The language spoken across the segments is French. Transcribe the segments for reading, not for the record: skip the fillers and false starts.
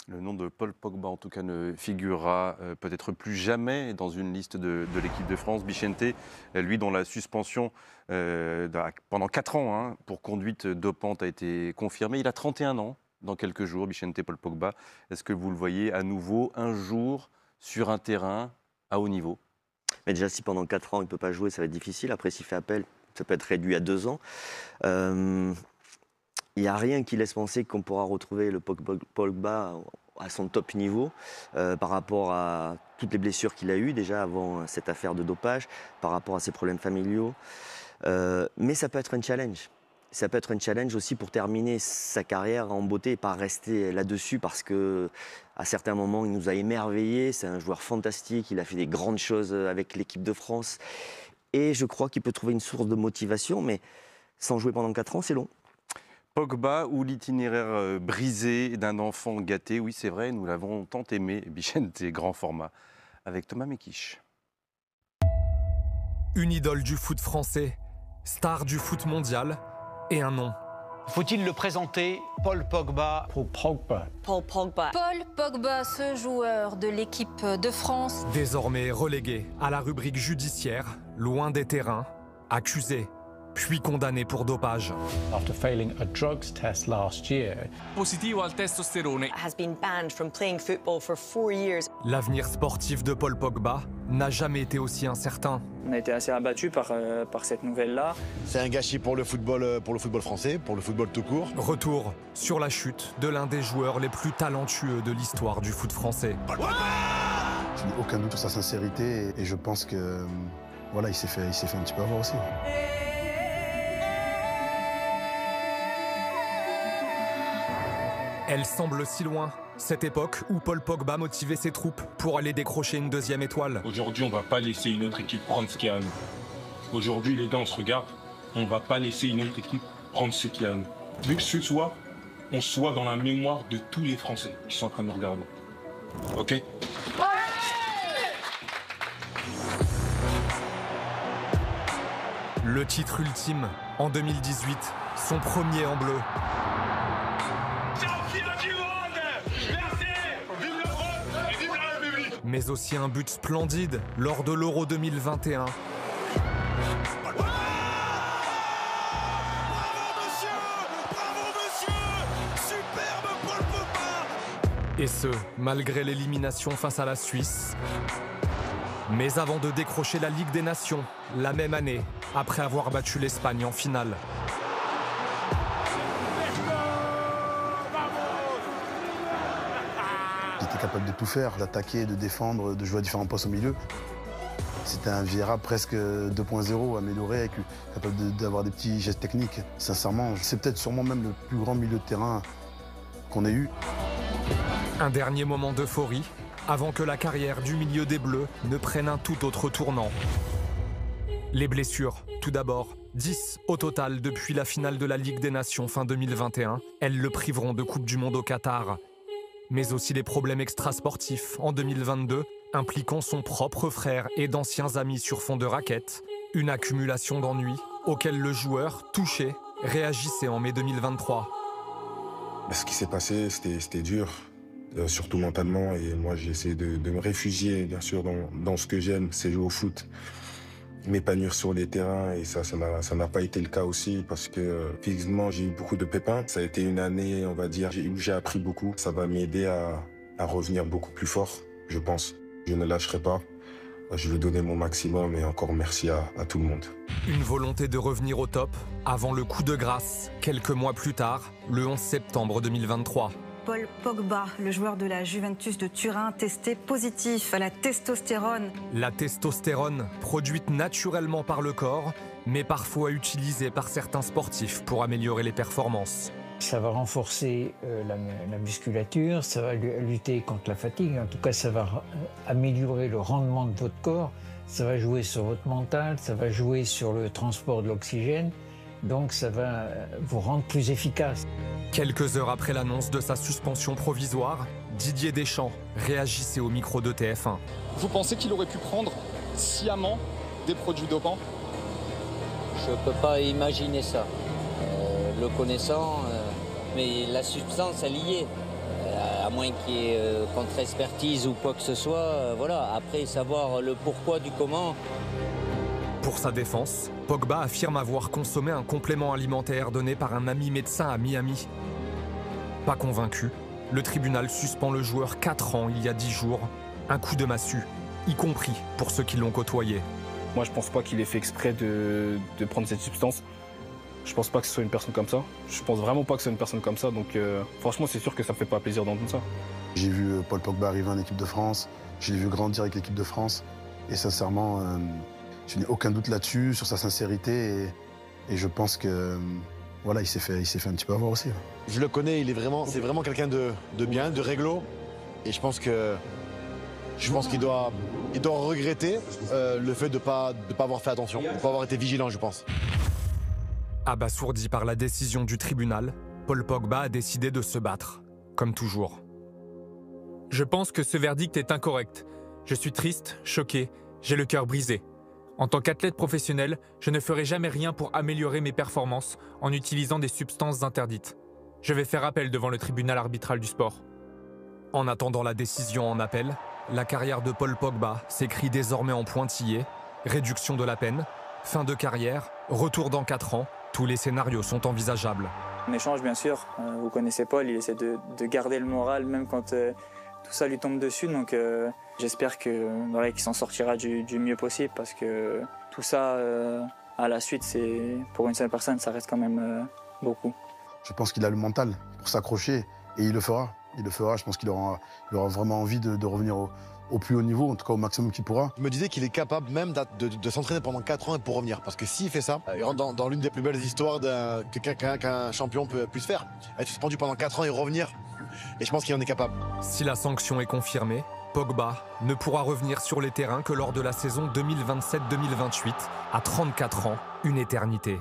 Le nom de Paul Pogba, en tout cas, ne figurera peut-être plus jamais dans une liste de l'équipe de France. Vicente, lui, dont la suspension pendant 4 ans pour conduite dopante a été confirmée. Il a 31 ans dans quelques jours, Vicente Paul Pogba. Est-ce que vous le voyez à nouveau un jour sur un terrain à haut niveau? Mais déjà, si pendant 4 ans, il ne peut pas jouer, ça va être difficile. Après, s'il fait appel, ça peut être réduit à 2 ans. Il n'y a rien qui laisse penser qu'on pourra retrouver le Pogba à son top niveau par rapport à toutes les blessures qu'il a eues déjà avant cette affaire de dopage, par rapport à ses problèmes familiaux. Mais ça peut être un challenge. Ça peut être un challenge aussi pour terminer sa carrière en beauté et pas rester là-dessus parce que à certains moments, il nous a émerveillés. C'est un joueur fantastique. Il a fait des grandes choses avec l'équipe de France. Et je crois qu'il peut trouver une source de motivation, mais sans jouer pendant 4 ans, c'est long. Pogba ou l'itinéraire brisé d'un enfant gâté? Oui, c'est vrai, nous l'avons tant aimé, Vicente, grand format, avec Thomas Mekich. Une idole du foot français, star du foot mondial et un nom. Faut-il le présenter, Paul Pogba? Paul Pogba. Paul Pogba. Paul Pogba, ce joueur de l'équipe de France. Désormais relégué à la rubrique judiciaire, loin des terrains, accusé, puis condamné pour dopage. After failing a drugs test last year, Positivo al testosterone. Has been banned from playing football for 4 years. L'avenir sportif de Paul Pogba n'a jamais été aussi incertain. On a été assez abattus par cette nouvelle-là. C'est un gâchis pour le football français, pour le football tout court. Retour sur la chute de l'un des joueurs les plus talentueux de l'histoire du foot français. Je n'ai aucun doute sur sa sincérité et je pense que voilà, il s'est fait un petit peu avoir aussi. Elle semble si loin, cette époque où Paul Pogba motivait ses troupes pour aller décrocher une deuxième étoile. Aujourd'hui, on ne va pas laisser une autre équipe prendre ce qu'il y a à nous. Aujourd'hui, les gars, on se regarde, on ne va pas laisser une autre équipe prendre ce qu'il y a à nous. Vu que ce soit, on soit dans la mémoire de tous les Français qui sont en train de nous regarder. Ok ? Le titre ultime, en 2018, son premier en bleu. Mais aussi un but splendide lors de l'Euro 2021. Et ce, malgré l'élimination face à la Suisse. Mais avant de décrocher la Ligue des Nations, la même année, après avoir battu l'Espagne en finale. J'étais capable de tout faire, d'attaquer, de défendre, de jouer à différents postes au milieu. C'était un Vieira presque 2.0, amélioré, capable d'avoir des petits gestes techniques. Sincèrement, c'est peut-être sûrement même le plus grand milieu de terrain qu'on ait eu. Un dernier moment d'euphorie, avant que la carrière du milieu des Bleus ne prenne un tout autre tournant. Les blessures, tout d'abord, 10 au total depuis la finale de la Ligue des Nations fin 2021. Elles le priveront de Coupe du Monde au Qatar. Mais aussi les problèmes extrasportifs en 2022, impliquant son propre frère et d'anciens amis sur fond de raquettes. Une accumulation d'ennuis auxquels le joueur, touché, réagissait en mai 2023. Ce qui s'est passé, c'était dur. Surtout mentalement, et moi j'ai essayé de me réfugier bien sûr dans ce que j'aime, c'est jouer au foot, m'épanouir sur les terrains, et ça n'a pas été le cas aussi parce que physiquement j'ai eu beaucoup de pépins. Ça a été une année, on va dire, où j'ai appris beaucoup. Ça va m'aider à revenir beaucoup plus fort, je pense. Je ne lâcherai pas, je vais donner mon maximum et encore merci à tout le monde. Une volonté de revenir au top avant le coup de grâce, quelques mois plus tard, le 11 septembre 2023. Paul Pogba, le joueur de la Juventus de Turin, testé positif à la testostérone. La testostérone, produite naturellement par le corps, mais parfois utilisée par certains sportifs pour améliorer les performances. ça va renforcer la musculature, ça va lutter contre la fatigue. En tout cas, ça va améliorer le rendement de votre corps, ça va jouer sur votre mental, ça va jouer sur le transport de l'oxygène. Donc ça va vous rendre plus efficace. Quelques heures après l'annonce de sa suspension provisoire, Didier Deschamps réagissait au micro de TF1. Vous pensez qu'il aurait pu prendre sciemment des produits dopants? Je ne peux pas imaginer ça. Le connaissant, mais la substance, elle y est. À moins qu'il y ait contre-expertise ou quoi que ce soit. Voilà, après savoir le pourquoi du comment. Pour sa défense, Pogba affirme avoir consommé un complément alimentaire donné par un ami médecin à Miami. Pas convaincu, le tribunal suspend le joueur 4 ans il y a 10 jours. Un coup de massue, y compris pour ceux qui l'ont côtoyé. Moi, je pense pas qu'il ait fait exprès de prendre cette substance. Je pense pas que ce soit une personne comme ça. Je pense vraiment pas que ce soit une personne comme ça. Donc, franchement, c'est sûr que ça me fait pas plaisir d'entendre ça. J'ai vu Paul Pogba arriver en équipe de France. J'ai vu grandir avec l'équipe de France. Et sincèrement, je n'ai aucun doute là-dessus, sur sa sincérité. Et je pense que voilà, il s'est fait un petit peu avoir aussi. Je le connais, c'est vraiment quelqu'un de bien, de réglo. Et je pense qu'il doit regretter le fait de pas avoir fait attention, de ne pas avoir été vigilant, je pense. Abasourdi par la décision du tribunal, Paul Pogba a décidé de se battre, comme toujours. Je pense que ce verdict est incorrect. Je suis triste, choqué, j'ai le cœur brisé. En tant qu'athlète professionnel, je ne ferai jamais rien pour améliorer mes performances en utilisant des substances interdites. Je vais faire appel devant le tribunal arbitral du sport. En attendant la décision en appel, la carrière de Paul Pogba s'écrit désormais en pointillés, réduction de la peine, fin de carrière, retour dans 4 ans, tous les scénarios sont envisageables. On échange bien sûr, vous connaissez Paul, il essaie de garder le moral même quand tout ça lui tombe dessus, donc j'espère qu'il s'en sortira du mieux possible parce que tout ça à la suite, pour une seule personne, ça reste quand même beaucoup. Je pense qu'il a le mental pour s'accrocher et il le fera. Il le fera, je pense qu'il aura vraiment envie de revenir au plus haut niveau, en tout cas au maximum qu'il pourra. Je me disais qu'il est capable même de s'entraîner pendant 4 ans et pour revenir. Parce que s'il fait ça, il rentre dans l'une des plus belles histoires qu'un champion puisse faire. Être suspendu pendant 4 ans et revenir. Et je pense qu'il en est capable. Si la sanction est confirmée, Pogba ne pourra revenir sur les terrains que lors de la saison 2027-2028, à 34 ans, une éternité.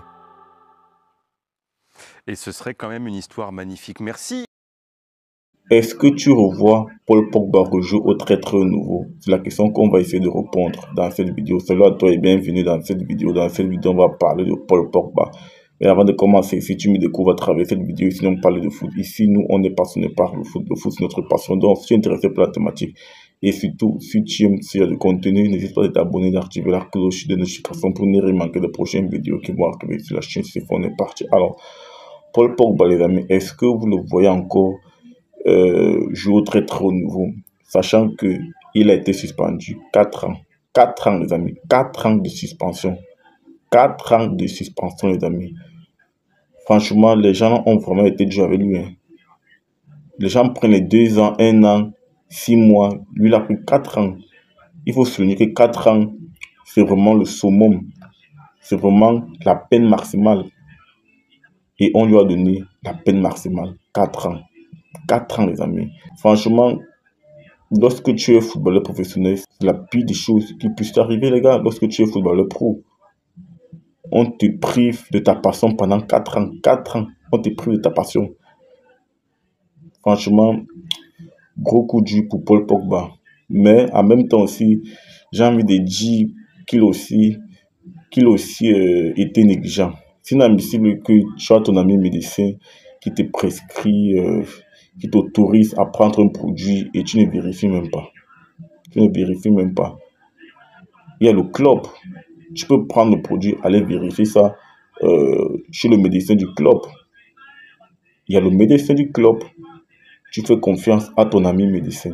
Et ce serait quand même une histoire magnifique. Merci. Est-ce que tu revois Paul Pogba rejouer au très très nouveau? C'est la question qu'on va essayer de répondre dans cette vidéo. Salut à toi et bienvenue dans cette vidéo. Dans cette vidéo, on va parler de Paul Pogba. Mais avant de commencer, si tu me découvres à travers cette vidéo, ici on parle de foot. Ici, nous, on est passionné par le foot. Le foot, c'est notre passion. Donc, si tu es intéressé par la thématique, et surtout, si tu aimes le contenu, n'hésite pas à t'abonner, d'activer la cloche de notification pour ne rien manquer de prochaines vidéos qui vont arriver sur la chaîne. C'est on est parti. Alors, Paul Pogba, les amis, est-ce que vous le voyez encore jouer au très très haut niveau, sachant qu'il a été suspendu 4 ans. 4 ans, les amis. 4 ans de suspension. 4 ans de suspension, les amis. Franchement, les gens ont vraiment été durs avec lui. Les gens prennent les 2 ans, 1 an, 6 mois. Lui, il a pris 4 ans. Il faut souligner que 4 ans, c'est vraiment le summum. C'est vraiment la peine maximale. Et on lui a donné la peine maximale. 4 ans. 4 ans, les amis. Franchement, lorsque tu es footballeur professionnel, c'est la pire des choses qui puissent t'arriver, les gars. Lorsque tu es footballeur pro, on te prive de ta passion pendant 4 ans. 4 ans, on te prive de ta passion. Franchement, gros coup dur pour Paul Pogba. Mais en même temps aussi, j'ai envie de dire qu'il aussi était négligent. C'est inadmissible que tu as ton ami médecin qui te prescrit, qui t'autorise à prendre un produit et tu ne vérifies même pas. Tu ne vérifies même pas. Il y a le club. Tu peux prendre le produit, aller vérifier ça chez le médecin du club. Il y a le médecin du club. Tu fais confiance à ton ami médecin.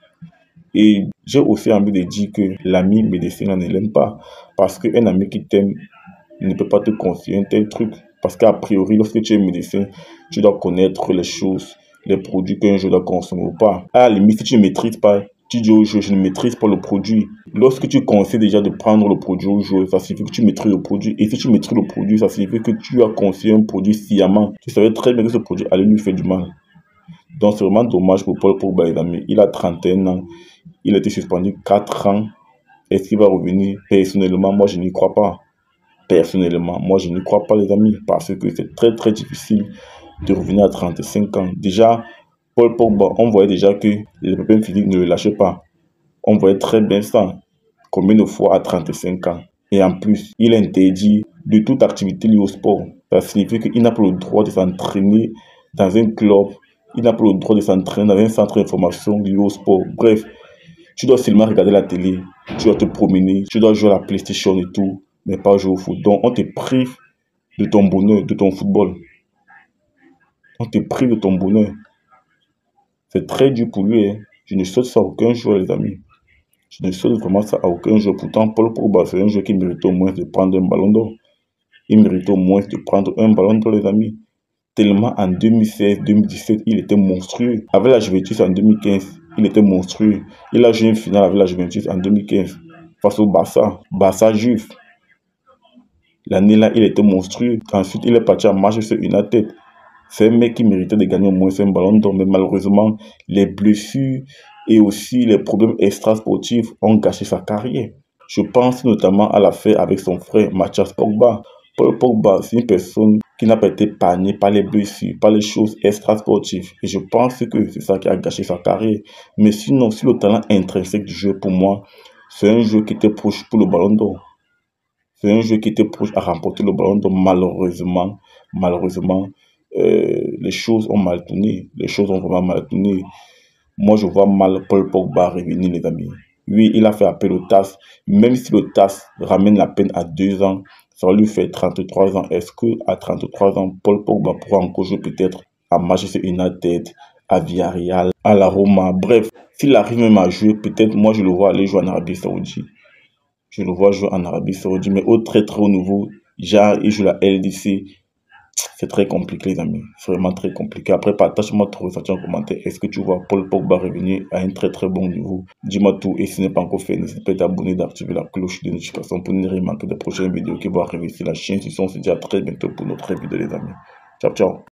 Et j'ai aussi envie de dire que l'ami médecin ne l'aime pas. Parce qu'un ami qui t'aime ne peut pas te confier un tel truc. Parce qu'à priori, lorsque tu es médecin, tu dois connaître les choses, les produits qu'un jeu doit consommer ou pas. À la limite, si tu ne maîtrises pas, tu dis au jeu, je ne maîtrise pas le produit. Lorsque tu conseilles déjà de prendre le produit au jeu, ça signifie que tu maîtrises le produit. Et si tu maîtrises le produit, ça signifie que tu as conseillé un produit sciemment. Tu savais très bien que ce produit allait lui faire du mal. Donc c'est vraiment dommage pour Paul Pogba, les amis. Il a 31 ans. Il a été suspendu 4 ans. Est-ce qu'il va revenir? Personnellement, moi, je n'y crois pas. Personnellement, moi, je n'y crois pas, les amis. Parce que c'est très, très difficile de revenir à 35 ans. Déjà, Paul Pogba, on voyait déjà que les problèmes physiques ne le lâchaient pas. On voyait très bien ça. Combien de fois à 35 ans? Et en plus, il est interdit de toute activité liée au sport. Ça signifie qu'il n'a pas le droit de s'entraîner dans un club Il n'a pas le droit de s'entraîner dans un centre d'information lié au sport. Bref, tu dois seulement regarder la télé, tu dois te promener, tu dois jouer à la PlayStation et tout, mais pas jouer au foot. Donc, on te prive de ton bonheur, de ton football. On te prive de ton bonheur. C'est très dur pour lui. Hein. Je ne souhaite ça à aucun joueur, les amis. Je ne souhaite vraiment ça à aucun joueur. Pourtant, Paul Pogba, c'est un joueur qui mérite au moins de prendre un ballon d'or. Il mérite au moins de prendre un ballon d'or, les amis. Tellement en 2016-2017, il était monstrueux. Avec la Juventus en 2015, il était monstrueux. Il a joué une finale avec la Juventus en 2015 face au Barça. Barça Juve. L'année-là, il était monstrueux. Ensuite, il est parti à Manchester United. C'est un mec qui méritait de gagner au moins un ballon d'or. Mais malheureusement, les blessures et aussi les problèmes extra-sportifs ont gâché sa carrière. Je pense notamment à l'affaire avec son frère Mathias Pogba. Paul Pogba, c'est une personne qui n'a pas été épargnée par les blessures, par les choses extra-sportives. Et je pense que c'est ça qui a gâché sa carrière. Mais sinon, sur le talent intrinsèque du jeu, pour moi, c'est un jeu qui était proche pour le ballon d'or. C'est un jeu qui était proche à remporter le ballon d'or. Malheureusement, les choses ont mal tourné. Les choses ont vraiment mal tourné. Moi, je vois mal Paul Pogba revenir, les amis. Oui, il a fait appel au TAS. Même si le TAS ramène la peine à 2 ans, ça va lui faire 33 ans. Est-ce qu'à 33 ans, Paul Pogba pourra encore jouer peut-être à Manchester United, à Villarreal, à la Roma? Bref, s'il arrive même à jouer, peut-être moi je le vois aller jouer en Arabie Saoudite. Je le vois jouer en Arabie Saoudite, mais au très très haut niveau, genre il joue la LDC. C'est très compliqué, les amis. C'est vraiment très compliqué. Après, partage-moi ton ressenti en commentaire. Est-ce que tu vois Paul Pogba revenir à un très très bon niveau? Dis-moi tout. Et si ce n'est pas encore fait, n'hésite pas à t'abonner, d'activer la cloche de notification pour ne rien manquer des prochaines vidéos qui vont arriver sur la chaîne. Si on se dit à très bientôt pour notre vidéo, les amis. Ciao, ciao.